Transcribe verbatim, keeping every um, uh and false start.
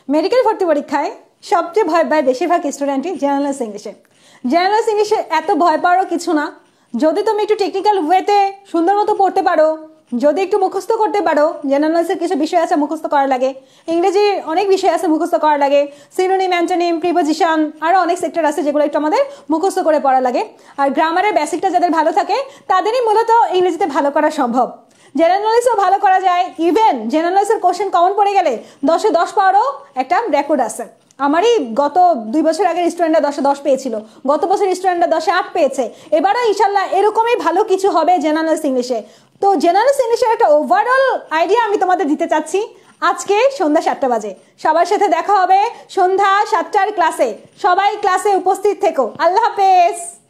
Medical ভর্তি পরীক্ষায় সবচেয়ে ভয় পায় বেশিরভাগ স্টুডেন্টই জেনারেল ইংলিশে। জেনারেল ইংলিশে এত ভয় পাওয়ারও কিছু না, যদি তুমি একটু টেকনিক্যাল ওয়েতে সুন্দর মতো পড়তে পারো, যদি একটু মুখস্থ করতে পারো। জেনারেলসের কিছু বিষয় আছে মুখস্থ করা লাগে, ইংরেজির অনেক বিষয় আছে মুখস্থ করা লাগে, সিনোনিম, অ্যান্টোনিম, প্রিপোজিশন, আরও অনেক সেক্টর আছে যেগুলো একটু আমাদের মুখস্থ করে পড়া লাগে। আর গ্রামারের বেসিকটা যাদের ভালো থাকে তাদেরই মূলত ইংরেজিতে ভালো করা সম্ভব। জেনারেল নলেজও ভালো করা যায়, ইভেন জেনারেল নলেজের কোশ্চেন কমন পড়ে গেলে দশে দশ পাওয়ারও একটা রেকর্ড আছে। আমারই গত দুই বছর আগের স্টুডেন্টরা দশে দশ পেয়েছিল, গত বছর স্টুডেন্টরা দশে আট পেয়েছে। এবারও ইনশাল্লাহ এরকমই ভালো কিছু হবে জেনারেল ইংলিশে। তো জেনারেল ইংলিশের একটা ওভারঅল আইডিয়া আমি তোমাদের দিতে চাচ্ছি আজকে সন্ধ্যা সাতটা বাজে। সবার সাথে দেখা হবে সন্ধ্যা সাতটার ক্লাসে। সবাই ক্লাসে উপস্থিত থেকো। আল্লাহ হাফেজ।